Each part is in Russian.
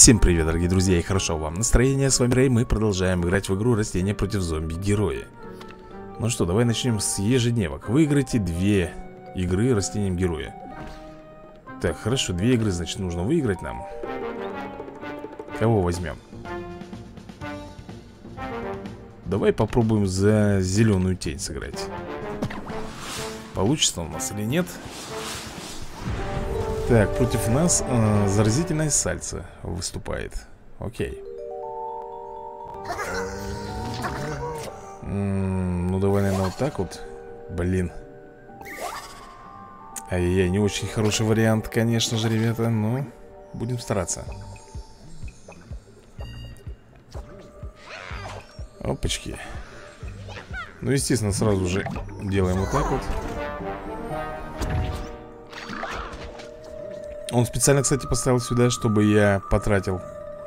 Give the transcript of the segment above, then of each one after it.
Всем привет, дорогие друзья, и хорошо вам настроение. С вами Рэй, мы продолжаем играть в игру Растения против зомби-героя. Ну что, давай начнем с ежедневок. Выиграйте 2 игры Растением героя. Так, хорошо, 2 игры, значит, нужно выиграть нам. Кого возьмем? Давай попробуем за зеленую тень сыграть. Получится у нас или нет? Так, против нас заразительное сальце выступает. Окей. Ну давай, наверное, вот так вот. Блин. Ай-яй-яй, не очень хороший вариант, конечно же, ребята. Но будем стараться. Опачки. Ну, естественно, сразу же делаем вот так вот. Он специально, кстати, поставил сюда, чтобы я потратил.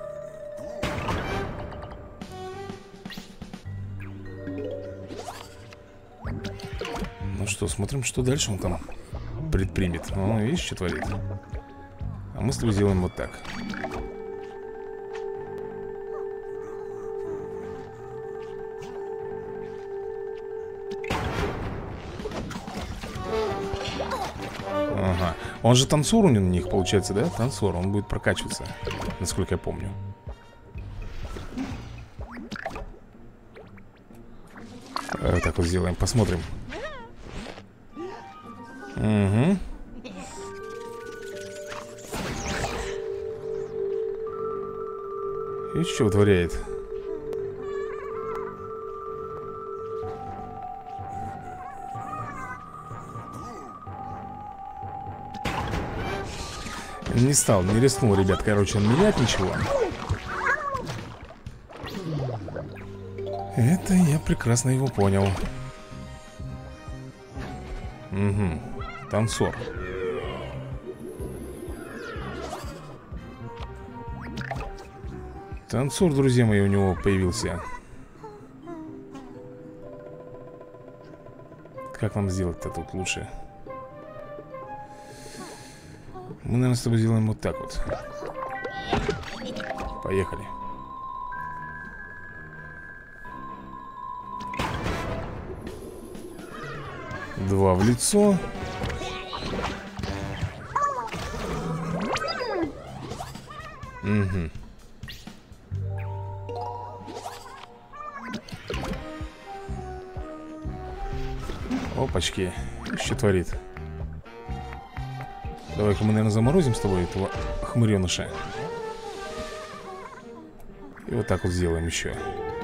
Ну что, смотрим, что дальше он там предпримет. Ну, видишь, что творит. А мы с тобой сделаем вот так. Ага. Он же танцор у них получается, да? Танцор, он будет прокачиваться, насколько я помню. Так вот сделаем, посмотрим. Угу. И что вытворяет? Не стал, не рискнул, ребят, короче, менять ничего. Это я прекрасно его понял. Угу, танцор. Танцор, друзья мои, у него появился. Как нам сделать-то тут лучше? Мы, наверное, с тобой сделаем вот так вот. Поехали. Два в лицо. Угу. Опачки. Что творит? Давай-ка мы, наверное, заморозим с тобой этого хмыреныша. И вот так вот сделаем еще.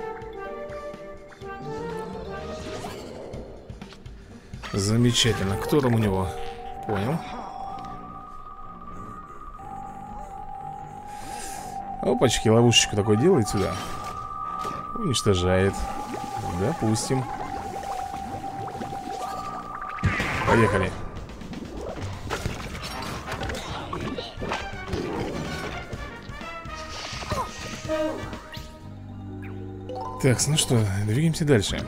Замечательно. Кто там у него? Понял. Опачки, ловушечку такой делает сюда. Уничтожает. Допустим. Поехали. Так, ну что, двигаемся дальше.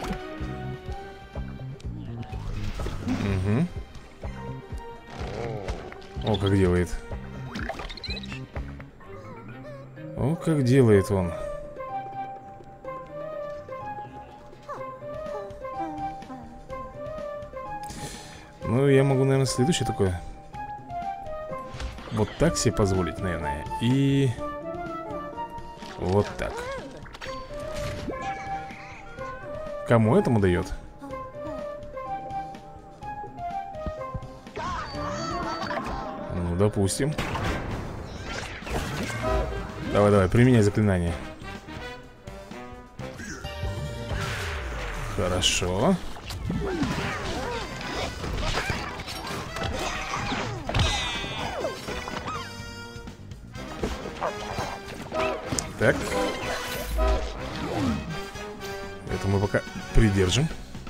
Угу. О, как делает. О, как делает он. Ну, я могу, наверное, следующее такое. Вот так себе позволить, наверное. И вот так. Кому этому дает? Ну, допустим. Давай, применяй заклинание. Хорошо. Так. Это мы пока придержим.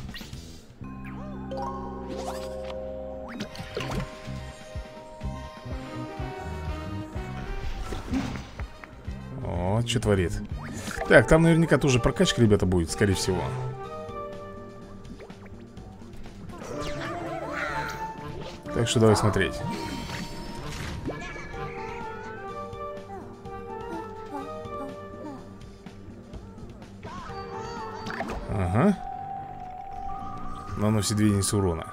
Вот что творит. Так, там наверняка тоже прокачка, ребята, будет, скорее всего. Так что давай смотреть. наносит 2 единицы урона.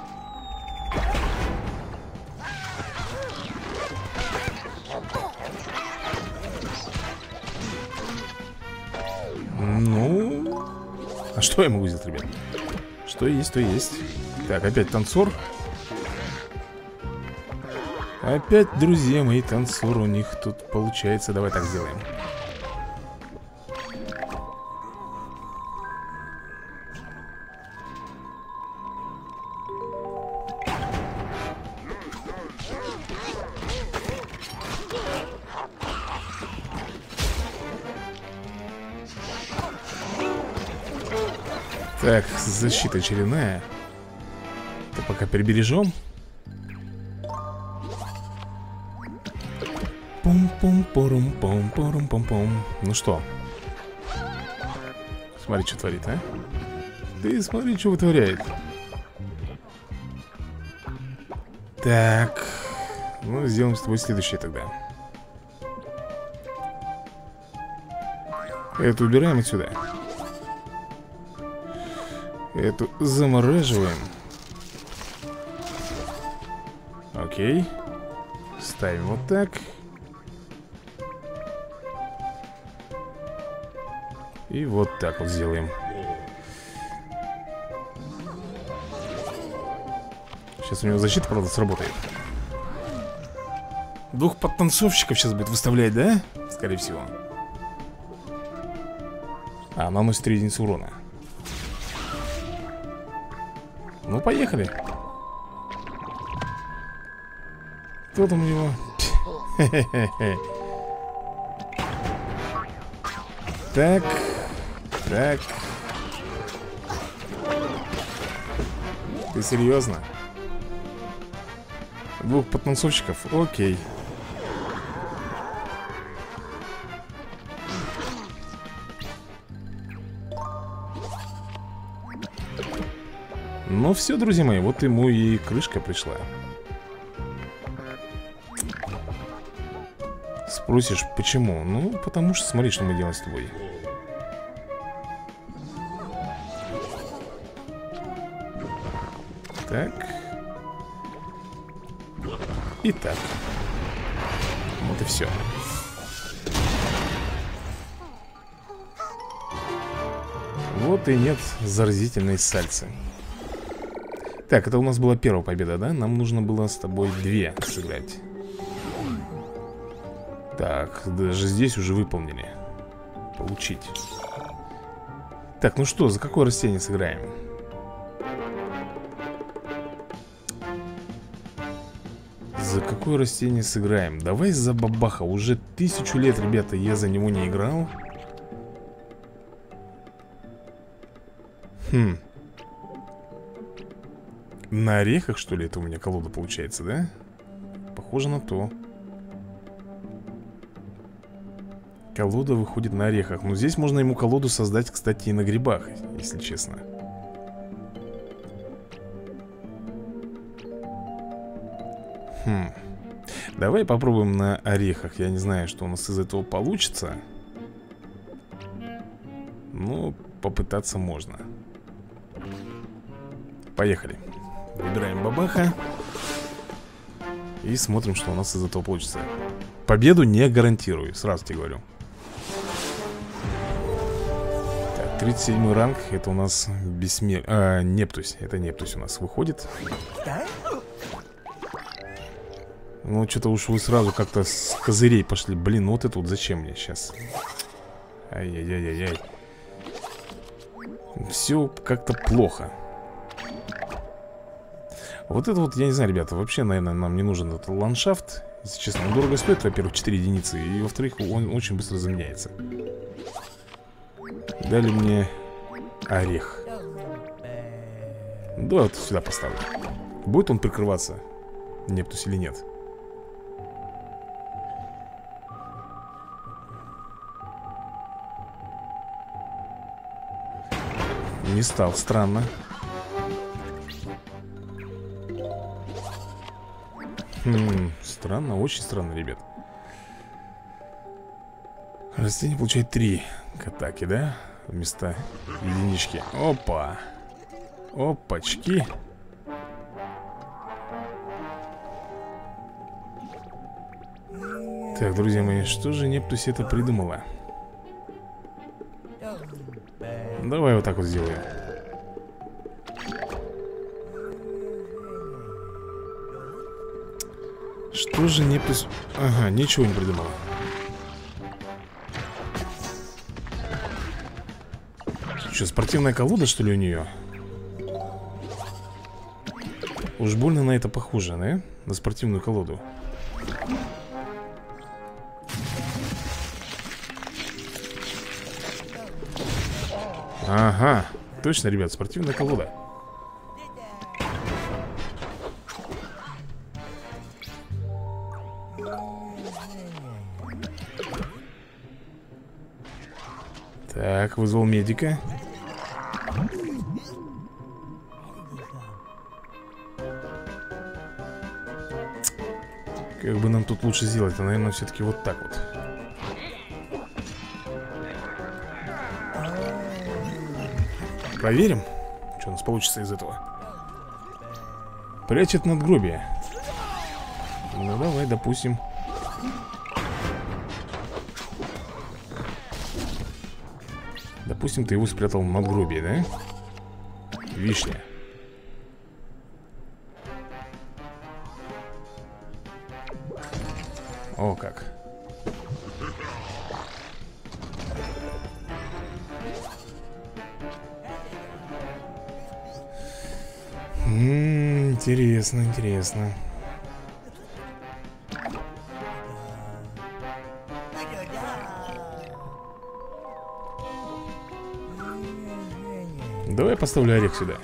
Ну... А что я могу сделать, ребят? Что есть, то есть. Так, опять танцор. Опять, друзья мои, танцор у них тут получается. Давай так сделаем. Так, защита очередная. Это пока перебережем. Пум-пум-порум-пум-порум-пум-пум. Ну что? Смотри, что творит, а? Ты смотри, что вытворяет. Так. Ну, сделаем с тобой следующее тогда. Это убираем отсюда. Эту замораживаем. Окей. Ставим вот так. И вот так вот сделаем. Сейчас у него защита, правда, сработает. 2 подтанцовщиков сейчас будет выставлять, да? Скорее всего. А, наносит 3 единицы урона. Ну, поехали. Кто там у него? Так. Так. Ты серьезно? 2 подтанцовщиков? Окей. Ну все, друзья мои, вот ему и крышка пришла. Спросишь, почему? Ну, потому что смотри, что мы делаем с тобой. Так. И так. Вот и все. Вот и нет заразительной сальцы. Так, это у нас была первая победа, да? Нам нужно было с тобой 2 сыграть. Так, даже здесь уже выполнили. Получить. Так, ну что, за какое растение сыграем? За какое растение сыграем? Давай за бабаха. Уже 1000 лет, ребята, я за него не играл. Хм. На орехах, что ли, это у меня колода получается, да? Похоже на то. Колода выходит на орехах. Но здесь можно ему колоду создать, кстати, и на грибах, если честно. Хм. Давай попробуем на орехах. Я не знаю, что у нас из этого получится. Но попытаться можно. Поехали. Выбираем бабаха. И смотрим, что у нас из этого получится. Победу не гарантирую, сразу тебе говорю. Так, 37 ранг. Это у нас Нептусь. Это Нептусь у нас выходит. Ну, что-то уж вы сразу как-то с козырей пошли. Блин, вот это вот зачем мне сейчас? Ай-яй-яй-яй-яй. Все как-то плохо. Вот это вот, я не знаю, ребята, вообще, наверное, нам не нужен этот ландшафт. Если честно, он дорого стоит, во-первых, 4 единицы. И, во-вторых, он очень быстро заменяется. Дали мне орех. Да, вот сюда поставлю. Будет он прикрываться, Нептус, или нет? Не стал, странно. Странно, очень странно, ребят. Растение получает 3 к атаке, да? Вместо единички. Опа. Опачки. Так, друзья мои, что же Нептусь это придумала? Давай вот так вот сделаем. Что же Нептусь... Ага, ничего не придумала. Что, спортивная колода, что ли, у нее? Уж больно на это похоже, да? На спортивную колоду. Ага, точно, ребят, спортивная колода. Так, вызвал медика. Как бы нам тут лучше сделать? Наверное, все-таки вот так вот. Проверим, что у нас получится из этого. Прячет надгробие. Ну давай, допустим. Допустим, ты его спрятал в надгробие, да? Вишня. О, как. Интересно, интересно. Давай поставлю орех сюда.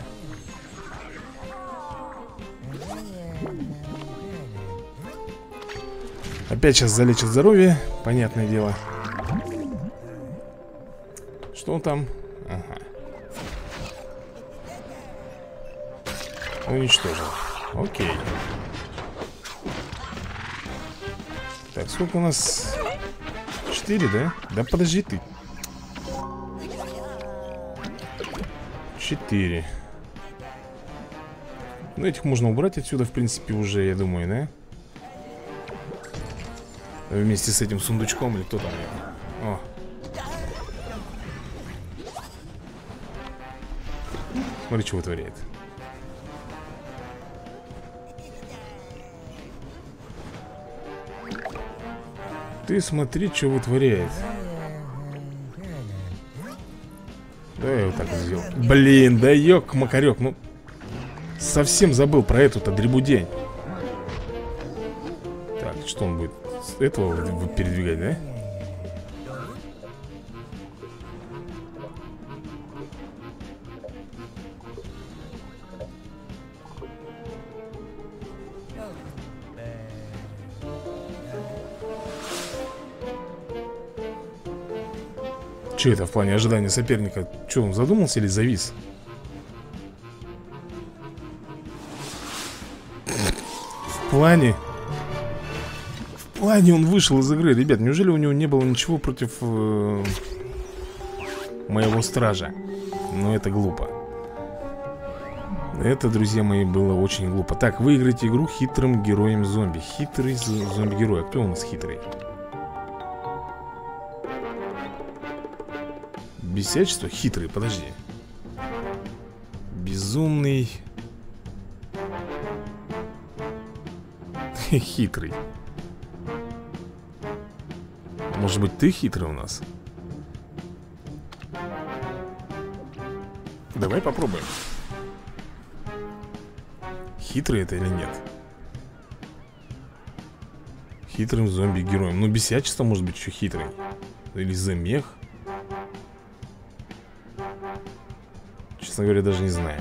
Опять сейчас залечит здоровье, понятное дело. Что он там? Ага. Уничтожил. Окей. Так, сколько у нас? 4, да? Да подожди ты. 4. Ну, этих можно убрать отсюда, в принципе, уже, я думаю, да? Вместе с этим сундучком или кто там? О. Смотри, что вытворяет. Ты смотри, что вытворяет. Давай я вот так вот сделал. Блин, да ёк-макарёк, ну совсем забыл про эту-то дребудень. Так, что он будет? С этого передвигать, да? Что это в плане ожидания соперника? Что, он задумался или завис? В плане он вышел из игры. Ребят, неужели у него не было ничего против моего стража? Но это глупо. Это, друзья мои, было очень глупо. Так, выиграть игру хитрым героем зомби. Хитрый зомби-герой. А кто у нас хитрый? Бесячество? Хитрый, подожди. Безумный. Хитрый. Может быть, ты хитрый у нас? Давай попробуем. Хитрый это или нет? Хитрым зомби-героем. Ну, бесячество может быть еще хитрый. Или замех. Честно говоря, даже не знаю.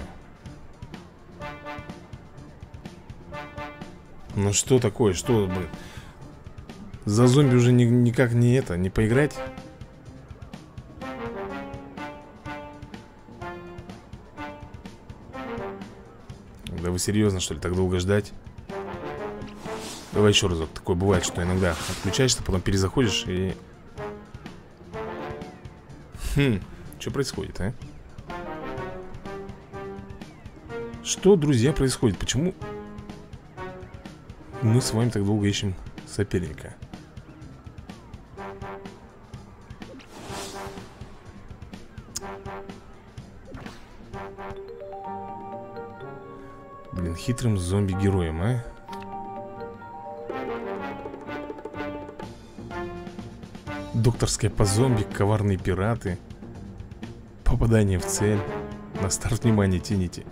Ну что такое? Что, блин? За зомби уже никак не это, не поиграть? Да вы серьезно, что ли, так долго ждать? Давай еще разок. Такое бывает, что иногда отключаешься, потом перезаходишь и... Что происходит, а? Что, друзья, происходит? Почему мы с вами так долго ищем соперника? Блин, хитрым зомби-героем, а? Докторская по зомби, коварные пираты. Попадание в цель. На старт, внимание, тяните.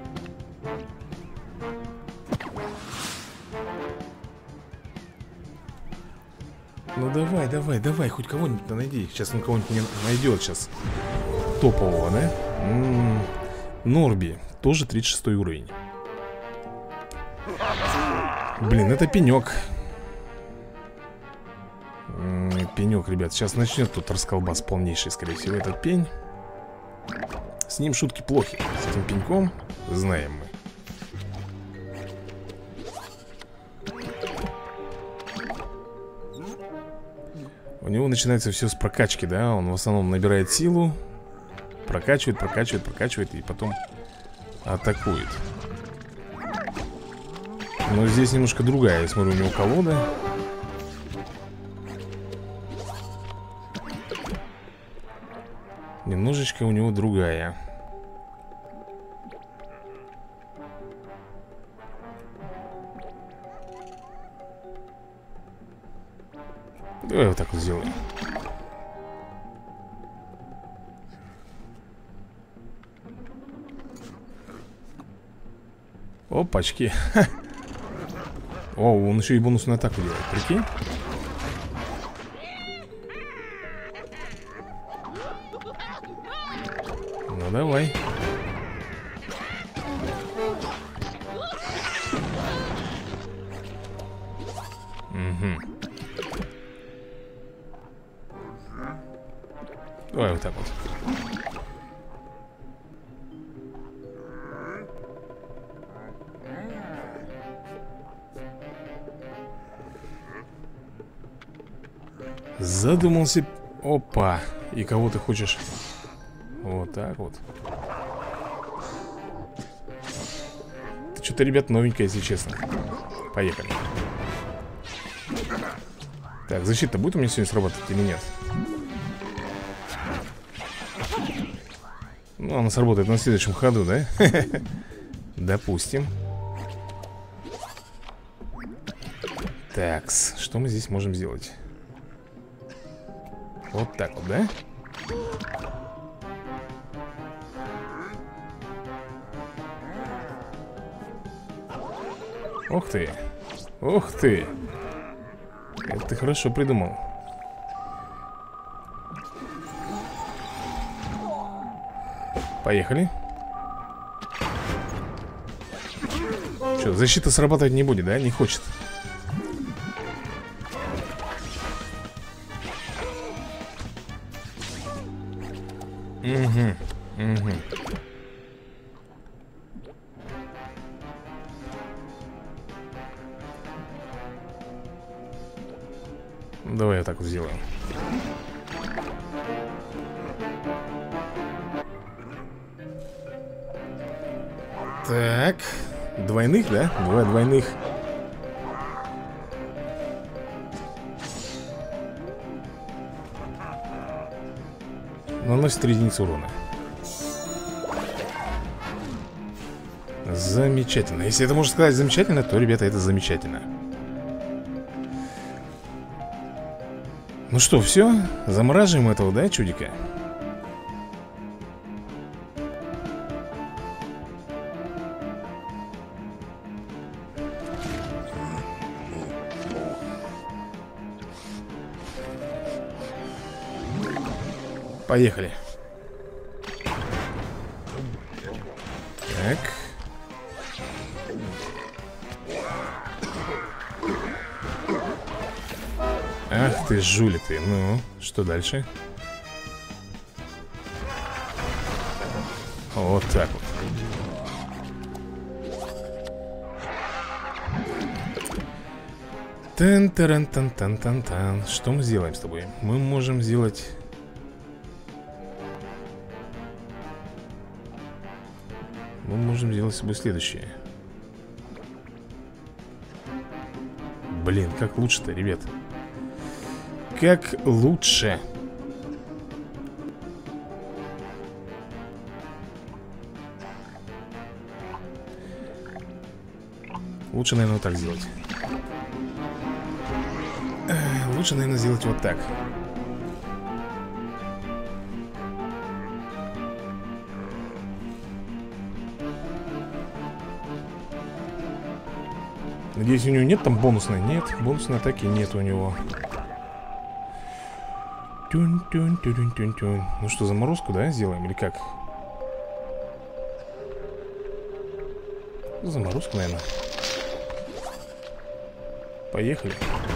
Ну давай, давай, давай, хоть кого-нибудь найди. Сейчас он кого-нибудь не найдет сейчас. Топового, да? Норби, тоже 36 уровень. Блин, это пенек. Пенек, ребят, сейчас начнет тут расколбас полнейший, скорее всего, этот пень. С ним шутки плохи. С этим пеньком знаем мы. У него начинается все с прокачки, да? Он в основном набирает силу, прокачивает, прокачивает, прокачивает и потом атакует. Но здесь немножко другая. Я смотрю, у него колода. Немножечко у него другая. Давай вот так вот сделаем. Опачки. О, он еще и бонусную атаку делает, прикинь. Ну давай. Угу. Давай вот так вот. Задумался. Опа. И кого ты хочешь? Вот так вот. Ты что-то, ребят, новенькое, если честно. Поехали. Так, защита будет у меня сегодня срабатывать или нет? Ну, она сработает на следующем ходу, да? Допустим. Такс, что мы здесь можем сделать? Вот так вот, да? Ух ты. Ух ты. Это ты хорошо придумал. Поехали. Что, защита срабатывать не будет, да? Не хочет. Угу, угу. Давай я так вот сделаем. Так. Двойных, да? Два двойных. Наносит 3 единицы урона. Замечательно. Если это можно сказать замечательно, то, ребята, это замечательно. Ну что, все? Замораживаем этого, да, чудика? Поехали. Так. Ах ты, жулик ты. Ну, что дальше? Вот так вот. Тан-таран-тан-тан-тан-тан. Что мы сделаем с тобой? Мы можем сделать... Мы можем сделать с собой следующее. Блин, как лучше-то, ребят? Как лучше? Лучше, наверное, вот так сделать. Лучше, наверное, сделать вот так. Надеюсь, у него нет там бонусной? Нет, бонусной атаки нет у него. Тюнь-тюнь-тюнь-тюнь-тюнь. Ну что, заморозку, да, сделаем или как? Заморозку, наверное. Поехали.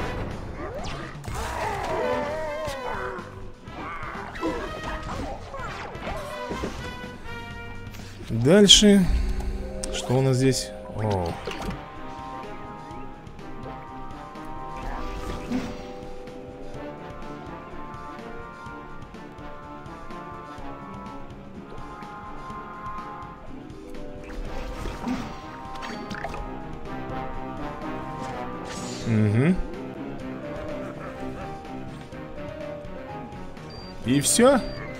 Дальше. Что у нас здесь? О. Угу. И все?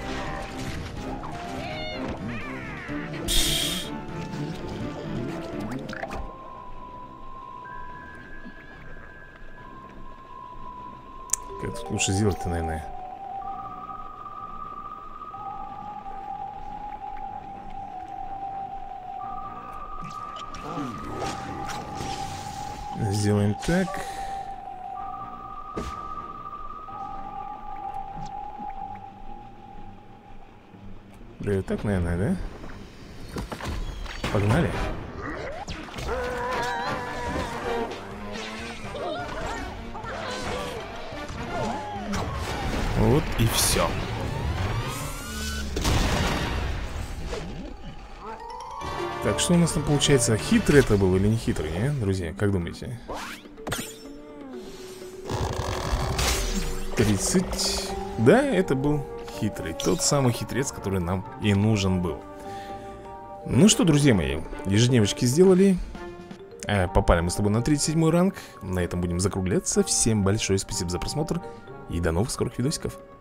Как тут лучше сделать-то, наверное? Сделаем так. Да и так, наверное, да? Погнали. Вот и все. Так, что у нас там получается? Хитрый это был или не хитрый, друзья? Как думаете? 30. Да, это был хитрый. Тот самый хитрец, который нам и нужен был. Ну что, друзья мои, ежедневочки сделали. Попали мы с тобой на 37 ранг. На этом будем закругляться. Всем большое спасибо за просмотр. И до новых скорых видосиков.